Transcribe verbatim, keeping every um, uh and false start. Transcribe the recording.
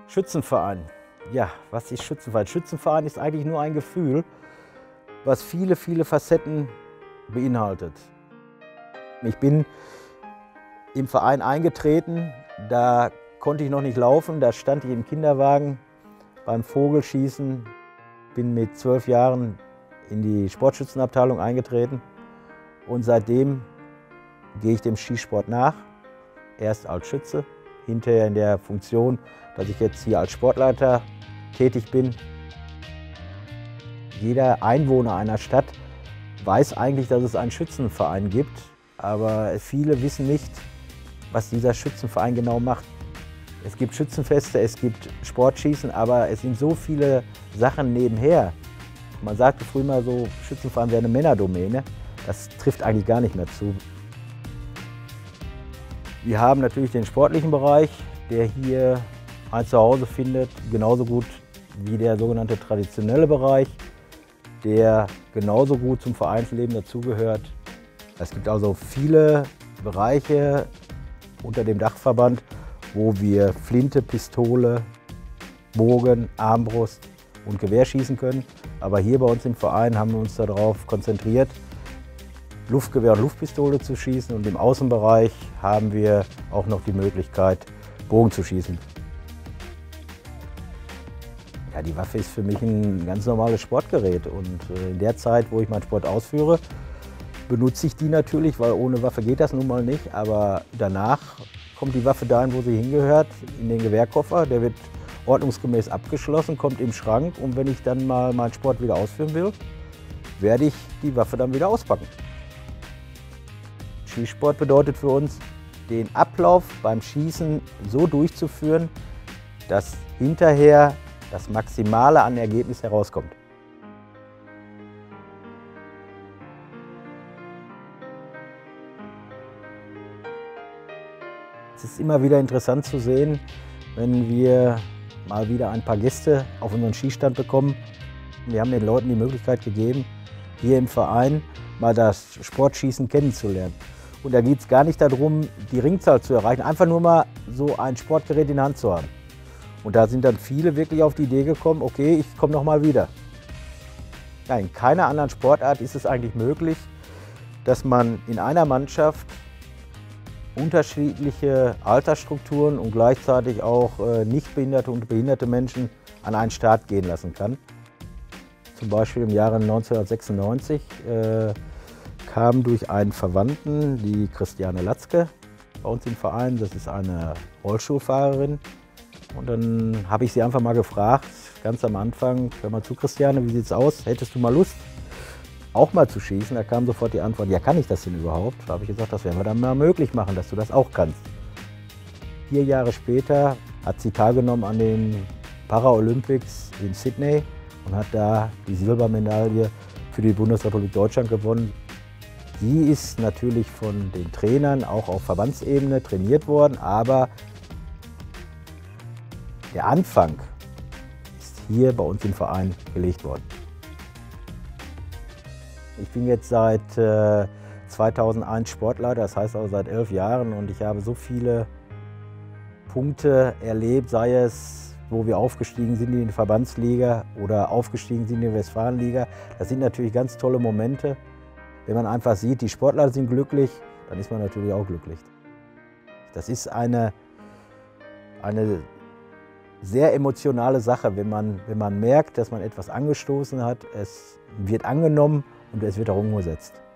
Schützenverein. Ja, was ist Schützenverein? Schützenverein ist eigentlich nur ein Gefühl, was viele, viele Facetten beinhaltet. Ich bin im Verein eingetreten, da konnte ich noch nicht laufen, da stand ich im Kinderwagen beim Vogelschießen. Bin mit zwölf Jahren in die Sportschützenabteilung eingetreten und seitdem gehe ich dem Skisport nach. Erst als Schütze, hinterher in der Funktion, dass ich jetzt hier als Sportleiter tätig bin. Jeder Einwohner einer Stadt weiß eigentlich, dass es einen Schützenverein gibt, aber viele wissen nicht, was dieser Schützenverein genau macht. Es gibt Schützenfeste, es gibt Sportschießen, aber es sind so viele Sachen nebenher. Man sagte früher mal so, Schützenverein wäre eine Männerdomäne. Das trifft eigentlich gar nicht mehr zu. Wir haben natürlich den sportlichen Bereich, der hier ein Zuhause findet, genauso gut wie der sogenannte traditionelle Bereich, der genauso gut zum Vereinsleben dazugehört. Es gibt also viele Bereiche unter dem Dachverband, wo wir Flinte, Pistole, Bogen, Armbrust und Gewehr schießen können. Aber hier bei uns im Verein haben wir uns darauf konzentriert, Luftgewehr und Luftpistole zu schießen, und im Außenbereich haben wir auch noch die Möglichkeit, Bogen zu schießen. Ja, die Waffe ist für mich ein ganz normales Sportgerät, und in der Zeit, wo ich meinen Sport ausführe, benutze ich die natürlich, weil ohne Waffe geht das nun mal nicht. Aber danach kommt die Waffe dahin, wo sie hingehört, in den Gewehrkoffer. Der wird ordnungsgemäß abgeschlossen, kommt im Schrank, und wenn ich dann mal meinen Sport wieder ausführen will, werde ich die Waffe dann wieder auspacken. Skisport bedeutet für uns, den Ablauf beim Schießen so durchzuführen, dass hinterher das Maximale an Ergebnis herauskommt. Es ist immer wieder interessant zu sehen, wenn wir mal wieder ein paar Gäste auf unseren Skistand bekommen. Wir haben den Leuten die Möglichkeit gegeben, hier im Verein mal das Sportschießen kennenzulernen. Und da geht es gar nicht darum, die Ringzahl zu erreichen, einfach nur mal so ein Sportgerät in der Hand zu haben. Und da sind dann viele wirklich auf die Idee gekommen, okay, ich komme noch mal wieder. Ja, in keiner anderen Sportart ist es eigentlich möglich, dass man in einer Mannschaft unterschiedliche Altersstrukturen und gleichzeitig auch äh, nichtbehinderte und behinderte Menschen an einen Start gehen lassen kann. Zum Beispiel im Jahre neunzehnhundertsechsundneunzig äh, kam durch einen Verwandten die Christiane Latzke bei uns im Verein. Das ist eine Rollstuhlfahrerin. Und dann habe ich sie einfach mal gefragt, ganz am Anfang: Hör mal zu, Christiane, wie sieht's aus? Hättest du mal Lust, auch mal zu schießen? Da kam sofort die Antwort: Ja, kann ich das denn überhaupt? Da habe ich gesagt, das werden wir dann mal möglich machen, dass du das auch kannst. Vier Jahre später hat sie teilgenommen an den Paralympics in Sydney und hat da die Silbermedaille für die Bundesrepublik Deutschland gewonnen. Sie ist natürlich von den Trainern auch auf Verbandsebene trainiert worden, aber der Anfang ist hier bei uns im Verein gelegt worden. Ich bin jetzt seit äh, zweitausendeins Sportleiter, das heißt also seit elf Jahren, und ich habe so viele Punkte erlebt, sei es, wo wir aufgestiegen sind in die Verbandsliga oder aufgestiegen sind in die Westfalenliga. Das sind natürlich ganz tolle Momente. Wenn man einfach sieht, die Sportler sind glücklich, dann ist man natürlich auch glücklich. Das ist eine, eine sehr emotionale Sache, wenn man, wenn man merkt, dass man etwas angestoßen hat, es wird angenommen und es wird auch umgesetzt.